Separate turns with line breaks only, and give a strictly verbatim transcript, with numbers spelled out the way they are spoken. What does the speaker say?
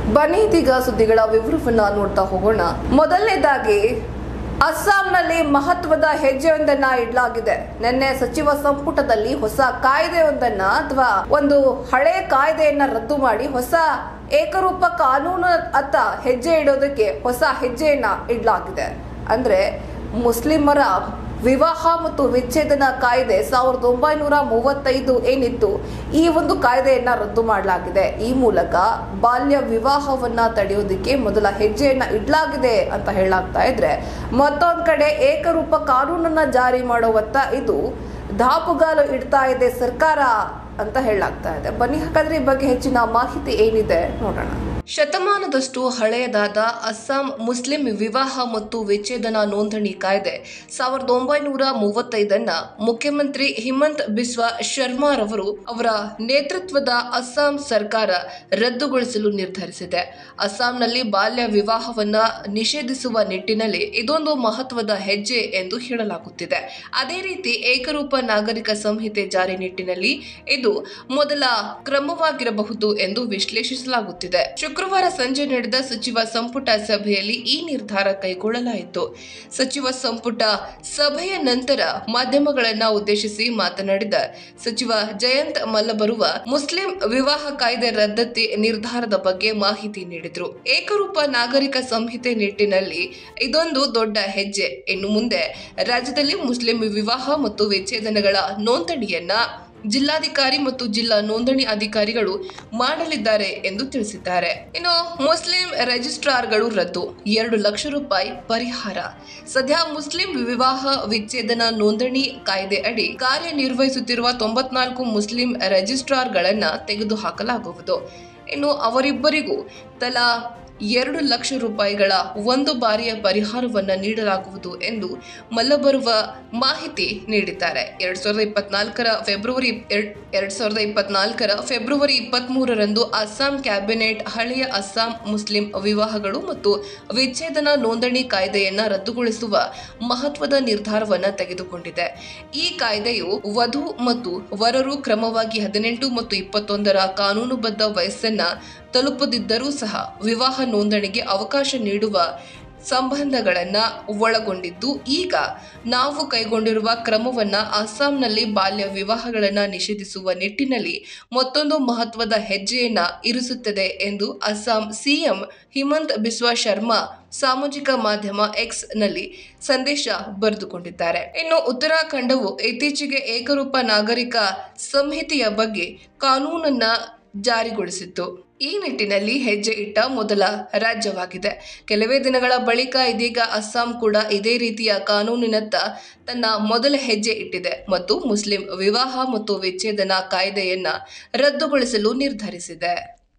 ಬನ್ನಿ ಇದೀಗ ಸುದ್ದಿಗಳ ವಿವರವನ್ನ ನೋಡ್ತಾ ಹೋಗೋಣ. ಮೊದಲನೇದಾಗಿ ಅಸ್ಸಾಂನಲ್ಲಿ ಮಹತ್ವದ ಹೆಜ್ಜೆಯೊಂದನ್ನ ಇಡಲಾಗಿದೆ. ನಿನ್ನೆ ಸಚಿವ ಸಂಪುಟದಲ್ಲಿ ಹೊಸ ಕಾಯ್ದೆಯೊಂದನ್ನ ಅಥವಾ ಒಂದು ಹಳೆ ಕಾಯ್ದೆಯನ್ನ ರದ್ದು ಮಾಡಿ ಹೊಸ ಏಕರೂಪ ಕಾನೂನು ಅತ್ತ ಹೆಜ್ಜೆ ಇಡೋದಕ್ಕೆ ಹೊಸ ಹೆಜ್ಜೆಯನ್ನ ಇಡಲಾಗಿದೆ. ಅಂದ್ರೆ ಮುಸ್ಲಿಮರ ವಿವಾಹ ಮತ್ತು ವಿಚ್ಛೇದನ ಕಾಯ್ದೆ ಸಾವಿರದ ಒಂಬೈನೂರ ಮೂವತ್ತೈದು ಏನಿತ್ತು, ಈ ಒಂದು ಕಾಯ್ದೆಯನ್ನ ರದ್ದು ಮಾಡಲಾಗಿದೆ. ಈ ಮೂಲಕ ಬಾಲ್ಯ ವಿವಾಹವನ್ನ ತಡೆಯೋದಕ್ಕೆ ಮೊದಲ ಹೆಜ್ಜೆಯನ್ನ ಇಡಲಾಗಿದೆ ಅಂತ ಹೇಳಲಾಗ್ತಾ ಇದ್ರೆ, ಮತ್ತೊಂದ್ ಕಡೆ ಏಕರೂಪ ಕಾನೂನನ್ನ ಜಾರಿ ಮಾಡುವತ್ತ ಇದು ದಾಪುಗಾಲು ಇಡ್ತಾ ಇದೆ ಸರ್ಕಾರ ಅಂತ ಹೇಳಲಾಗ್ತಾ ಇದೆ. ಬನ್ನಿ ಹಾಗಾದ್ರೆ ಈ ಬಗ್ಗೆ ಹೆಚ್ಚಿನ ಮಾಹಿತಿ ಏನಿದೆ ನೋಡೋಣ. ಶತಮಾನದಷ್ಟು ಹಳೆಯದಾದ ಅಸ್ಸಾಂ ಮುಸ್ಲಿಂ ವಿವಾಹ ಮತ್ತು ವಿಚ್ಛೇದನ ನೋಂದಣಿ ಕಾಯ್ದೆ ಸಾವಿರದ ಒಂಬೈನೂರ ಮೂವತ್ತೈದನ್ನ ಮುಖ್ಯಮಂತ್ರಿ ಹಿಮಂತ್ ಬಿಸ್ವಾ ಶರ್ಮಾರವರು ಅವರ ನೇತೃತ್ವದ ಅಸ್ಸಾಂ ಸರ್ಕಾರ ರದ್ದುಗೊಳಿಸಲು ನಿರ್ಧರಿಸಿದೆ. ಅಸ್ಸಾಂನಲ್ಲಿ ಬಾಲ್ಯ ವಿವಾಹವನ್ನ ನಿಷೇಧಿಸುವ ನಿಟ್ಟಿನಲ್ಲಿ ಇದೊಂದು ಮಹತ್ವದ ಹೆಜ್ಜೆ ಎಂದು ಹೇಳಲಾಗುತ್ತಿದೆ. ಅದೇ ರೀತಿ ಏಕರೂಪ ನಾಗರಿಕ ಸಂಹಿತೆ ಜಾರಿ ನಿಟ್ಟಿನಲ್ಲಿ ಇದು ಮೊದಲ ಕ್ರಮವಾಗಿರಬಹುದು ಎಂದು ವಿಶ್ಲೇಷಿಸಲಾಗುತ್ತಿದೆ. ಶುಕ್ರವಾರ ಸಂಜೆ ನಡೆದ ಸಚಿವ ಸಂಪುಟ ಸಭೆಯಲ್ಲಿ ಈ ನಿರ್ಧಾರ ಕೈಗೊಳ್ಳಲಾಯಿತು. ಸಚಿವ ಸಂಪುಟ ಸಭೆಯ ನಂತರ ಮಾಧ್ಯಮಗಳನ್ನ ಉದ್ದೇಶಿಸಿ ಮಾತನಾಡಿದ ಸಚಿವ ಜಯಂತ್ ಮಲ್ಲಬರುವ ಮುಸ್ಲಿಂ ವಿವಾಹ ಕಾಯ್ದೆ ರದ್ದತಿ ನಿರ್ಧಾರದ ಬಗ್ಗೆ ಮಾಹಿತಿ ನೀಡಿದರು. ಏಕರೂಪ ನಾಗರಿಕ ಸಂಹಿತೆ ನಿಟ್ಟಿನಲ್ಲಿ ಇದೊಂದು ದೊಡ್ಡ ಹೆಜ್ಜೆ. ಇನ್ನು ಮುಂದೆ ರಾಜ್ಯದಲ್ಲಿ ಮುಸ್ಲಿಂ ವಿವಾಹ ಮತ್ತು ವಿಚ್ಛೇದನಗಳ ನೋಂದಣಿಯನ್ನ ಜಿಲ್ಲಾಧಿಕಾರಿ ಮತ್ತು ಜಿಲ್ಲಾ ನೋಂದಣಿ ಅಧಿಕಾರಿಗಳು ಮಾಡಲಿದ್ದಾರೆ ಎಂದು ತಿಳಿಸಿದ್ದಾರೆ. ಇನ್ನು ಮುಸ್ಲಿಂ ರಿಜಿಸ್ಟ್ರಾರ್ಗಳು ರದ್ದು, ಎರಡು ಲಕ್ಷ ರೂಪಾಯಿ ಪರಿಹಾರ. ಸದ್ಯ ಮುಸ್ಲಿಂ ವಿವಾಹ ವಿಚ್ಛೇದನ ನೋಂದಣಿ ಕಾಯ್ದೆ ಅಡಿ ಕಾರ್ಯನಿರ್ವಹಿಸುತ್ತಿರುವ ತೊಂಬತ್ನಾಲ್ಕು ಮುಸ್ಲಿಂ ರಿಜಿಸ್ಟ್ರಾರ್ಗಳನ್ನ ತೆಗೆದುಹಾಕಲಾಗುವುದು. ಇನ್ನು ಅವರಿಬ್ಬರಿಗೂ ತಲಾ ಎರಡು ಲಕ್ಷ ರೂಪಾಯಿಗಳ ಒಂದು ಬಾರಿಯ ಪರಿಹಾರವನ್ನ ನೀಡಲಾಗುವುದು ಎಂದು ಮಲ್ಲಬರುವ ಮಾಹಿತಿ ನೀಡಿದ್ದಾರೆ. ಎರಡ್ ಸಾವಿರದ ಇಪ್ಪತ್ನಾಲ್ಕರ ಫೆಬ್ರವರಿ ಎರಡ್ ಸಾವಿರದ ಇಪ್ಪತ್ನಾಲ್ಕರ ಫೆಬ್ರವರಿ ಇಪ್ಪತ್ತ್ ಮೂರರಂದು ಅಸ್ಸಾಂ ಕ್ಯಾಬಿನೆಟ್ ಹಳೆಯ ಅಸ್ಸಾಂ ಮುಸ್ಲಿಂ ವಿವಾಹಗಳು ಮತ್ತು ವಿಚ್ಛೇದನ ನೋಂದಣಿ ಕಾಯ್ದೆಯನ್ನ ರದ್ದುಗೊಳಿಸುವ ಮಹತ್ವದ ನಿರ್ಧಾರವನ್ನ ತೆಗೆದುಕೊಂಡಿದೆ. ಈ ಕಾಯ್ದೆಯು ವಧು ಮತ್ತು ವರರು ಕ್ರಮವಾಗಿ ಹದಿನೆಂಟು ಮತ್ತು ಇಪ್ಪತ್ತೊಂದರ ಕಾನೂನುಬದ್ಧ ವಯಸ್ಸನ್ನ ತಲುಪದಿದ್ದರೂ ಸಹ ವಿವಾಹ ನೋಂದಣಿಗೆ ಅವಕಾಶ ನೀಡುವ ಸಂಬಂಧಗಳನ್ನ ಒಳಗೊಂಡಿದ್ದು, ಈಗ ನಾವು ಕೈಗೊಂಡಿರುವ ಕ್ರಮವನ್ನ ಅಸ್ಸಾಂನಲ್ಲಿ ಬಾಲ್ಯ ವಿವಾಹಗಳನ್ನ ನಿಷೇಧಿಸುವ ನಿಟ್ಟಿನಲ್ಲಿ ಮತ್ತೊಂದು ಮಹತ್ವದ ಹೆಜ್ಜೆಯನ್ನ ಇರಿಸುತ್ತದೆ ಎಂದು ಅಸ್ಸಾಂ ಸಿಎಂ ಹಿಮಂತ್ ಬಿಸ್ವಾ ಶರ್ಮಾ ಸಾಮಾಜಿಕ ಮಾಧ್ಯಮ ಎಕ್ಸ್ ನಲ್ಲಿ ಸಂದೇಶ ಬರೆದುಕೊಂಡಿದ್ದಾರೆ. ಇನ್ನು ಉತ್ತರಾಖಂಡವು ಇತ್ತೀಚೆಗೆ ಏಕರೂಪ ನಾಗರಿಕ ಸಂಹಿತೆಯ ಬಗ್ಗೆ ಕಾನೂನನ್ನ ಜಾರಿಗೊಳಿಸಿತ್ತು. ಈ ನಿಟ್ಟಿನಲ್ಲಿ ಹೆಜ್ಜೆ ಇಟ್ಟ ಮೊದಲ ರಾಜ್ಯವಾಗಿದೆ. ಕೆಲವೇ ದಿನಗಳ ಬಳಿಕ ಇದೀಗ ಅಸ್ಸಾಂ ಕೂಡ ಇದೇ ರೀತಿಯ ಕಾನೂನಿನತ್ತ ತನ್ನ ಮೊದಲ ಹೆಜ್ಜೆ ಇಟ್ಟಿದೆ ಮತ್ತು ಮುಸ್ಲಿಂ ವಿವಾಹ ಮತ್ತು ವಿಚ್ಛೇದನ ಕಾಯ್ದೆಯನ್ನ ರದ್ದುಗೊಳಿಸಲು ನಿರ್ಧರಿಸಿದೆ.